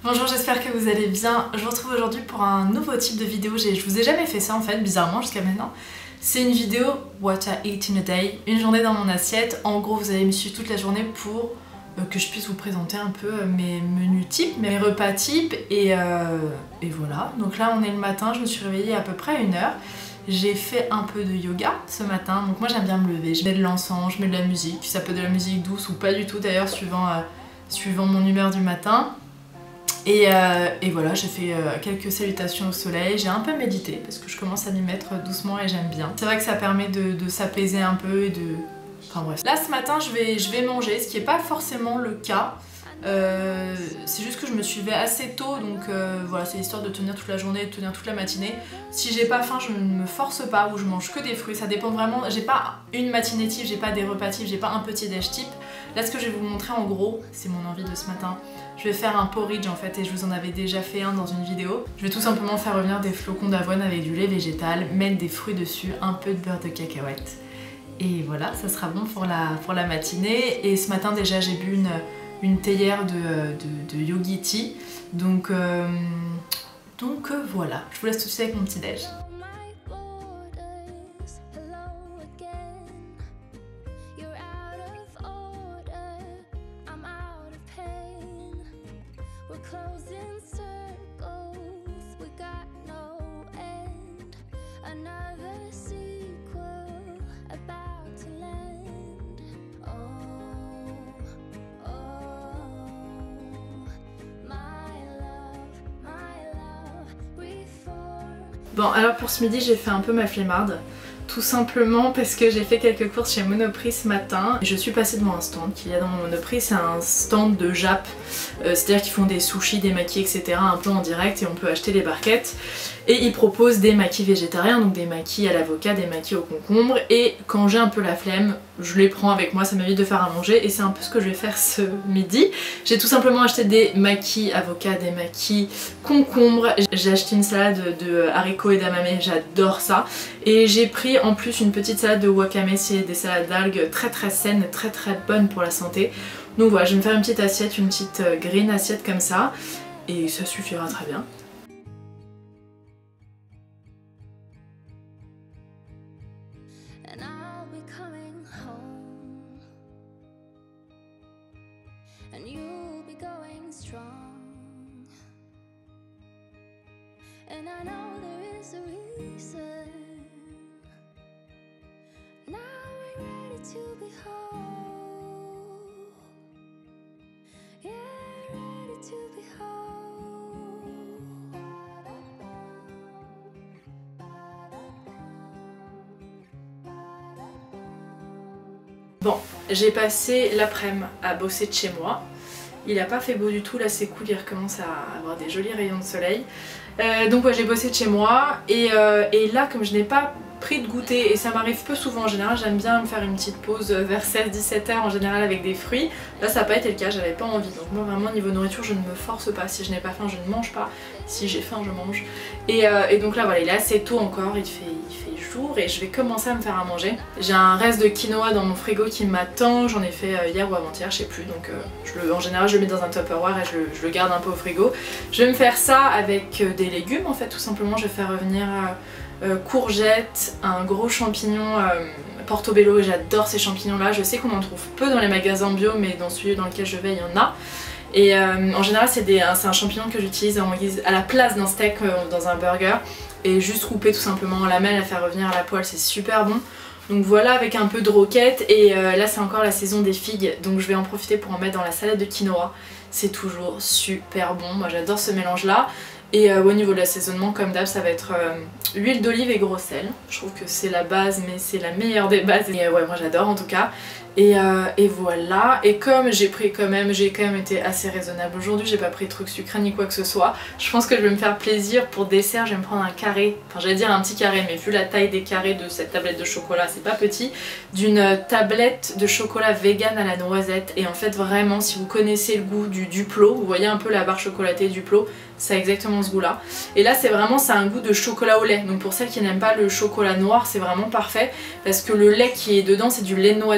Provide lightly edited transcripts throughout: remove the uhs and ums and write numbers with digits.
Bonjour, j'espère que vous allez bien. Je vous retrouve aujourd'hui pour un nouveau type de vidéo. Je vous ai jamais fait ça en fait, bizarrement jusqu'à maintenant. C'est une vidéo What I Eat in a Day, une journée dans mon assiette. En gros, vous allez me suivre toute la journée pour que je puisse vous présenter un peu mes menus types, mes repas types et voilà. Donc là, on est le matin, je me suis réveillée à peu près à 1h. J'ai fait un peu de yoga ce matin, donc moi j'aime bien me lever. Je mets de l'encens, je mets de la musique, ça peut être de la musique douce ou pas du tout d'ailleurs, suivant mon humeur du matin. Et voilà, j'ai fait quelques salutations au soleil, j'ai un peu médité parce que je commence à m'y mettre doucement et j'aime bien. C'est vrai que ça permet de s'apaiser un peu et de... Enfin bref. Là ce matin je vais manger, ce qui n'est pas forcément le cas. C'est juste que je me suis levée assez tôt, donc voilà, c'est histoire de tenir toute la journée, de tenir toute la matinée. Si j'ai pas faim, je ne me force pas ou je mange que des fruits, ça dépend vraiment. J'ai pas une matinée type, j'ai pas des repas types, j'ai pas un petit déj type. Là ce que je vais vous montrer en gros, c'est mon envie de ce matin. Je vais faire un porridge en fait et je vous en avais déjà fait un dans une vidéo. Je vais tout simplement faire revenir des flocons d'avoine avec du lait végétal, mettre des fruits dessus, un peu de beurre de cacahuète. Et voilà, ça sera bon pour la matinée. Et ce matin déjà j'ai bu une théière de yogi tea. Donc voilà, je vous laisse tout de suite avec mon petit déj. Bon, alors pour ce midi j'ai fait un peu ma flemmarde, tout simplement parce que j'ai fait quelques courses chez Monoprix ce matin. Je suis passée devant un stand qu'il y a dans mon Monoprix, c'est un stand de Jap, c'est-à-dire qu'ils font des sushis, des makis, etc. un peu en direct et on peut acheter les barquettes. Et ils proposent des makis végétariens, donc des makis à l'avocat, des makis au concombre. Et quand j'ai un peu la flemme, je les prends avec moi, ça m'évite de faire à manger et c'est un peu ce que je vais faire ce midi. J'ai tout simplement acheté des makis avocat, des makis concombre. J'ai acheté une salade de haricots et d'amame, j'adore ça. Et j'ai pris en plus une petite salade de wakame, c'est des salades d'algues très saines, très bonnes pour la santé. Donc voilà, je vais me faire une petite assiette, une petite green assiette comme ça. Et ça suffira très bien. And you'll be going strong. And I know there is a reason. Now we're ready to be whole. Yeah, ready to be whole. Bon, j'ai passé l'après-midi à bosser de chez moi. Il a pas fait beau du tout, là c'est cool, il recommence à avoir des jolis rayons de soleil. Donc ouais, j'ai bossé de chez moi et là comme je n'ai pas pris de goûter et ça m'arrive peu souvent en général, j'aime bien me faire une petite pause vers 16-17h en général avec des fruits. Là ça n'a pas été le cas, j'avais pas envie, donc moi vraiment niveau nourriture je ne me force pas, si je n'ai pas faim je ne mange pas, si j'ai faim je mange. Et donc là voilà, il est assez tôt encore, il fait jour et je vais commencer à me faire à manger. J'ai un reste de quinoa dans mon frigo qui m'attend, j'en ai fait hier ou avant-hier, je sais plus, donc en général je le mets dans un Tupperware et je le garde un peu au frigo. Je vais me faire ça avec des légumes en fait, tout simplement. Je vais faire revenir courgettes, un gros champignon portobello, et j'adore ces champignons là. Je sais qu'on en trouve peu dans les magasins bio, mais dans celui dans lequel je vais il y en a. Et en général c'est un champignon que j'utilise à la place d'un steak dans un burger, et juste couper tout simplement en lamelles, à faire revenir à la poêle, c'est super bon. Donc voilà, avec un peu de roquette, et là c'est encore la saison des figues, donc je vais en profiter pour en mettre dans la salade de quinoa. C'est toujours super bon, moi j'adore ce mélange là. Et au niveau de l'assaisonnement, comme d'hab, ça va être huile d'olive et gros sel. Je trouve que c'est la base, mais c'est la meilleure des bases. Et ouais, moi j'adore en tout cas. Et voilà. Et comme j'ai quand même été assez raisonnable aujourd'hui, j'ai pas pris de trucs sucrés ni quoi que ce soit. Je pense que je vais me faire plaisir pour dessert. Je vais me prendre un carré, enfin j'allais dire un petit carré, mais vu la taille des carrés de cette tablette de chocolat, c'est pas petit, d'une tablette de chocolat vegan à la noisette. Et en fait vraiment, si vous connaissez le goût du Duplo, vous voyez un peu la barre chocolatée Duplo, ça a exactement ce goût là. Et là c'est vraiment, ça a un goût de chocolat au lait, donc pour celles qui n'aiment pas le chocolat noir c'est vraiment parfait, parce que le lait qui est dedans c'est du lait de noisette, et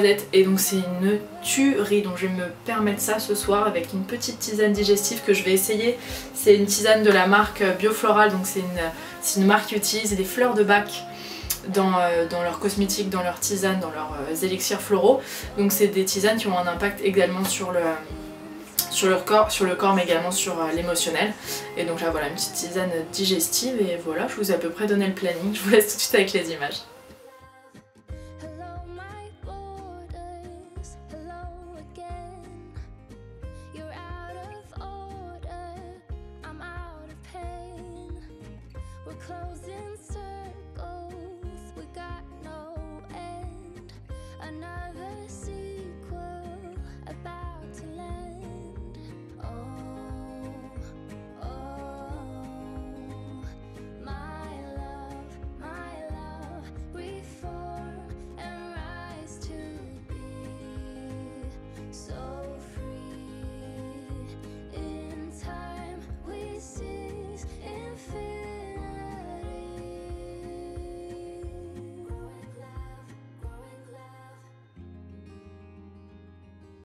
donc c'est une tuerie, donc je vais me permettre ça ce soir avec une petite tisane digestive que je vais essayer. C'est une tisane de la marque Biofloral, donc c'est une marque qui utilise des fleurs de bac dans leurs cosmétiques, dans leurs tisanes, dans leurs élixirs floraux. Donc c'est des tisanes qui ont un impact également sur le corps mais également sur l'émotionnel. Et donc là voilà, une petite tisane digestive et voilà, je vous ai à peu près donné le planning. Je vous laisse tout de suite avec les images. Hello, my borders. Hello again. You're out of order. I'm out of pain. We're closing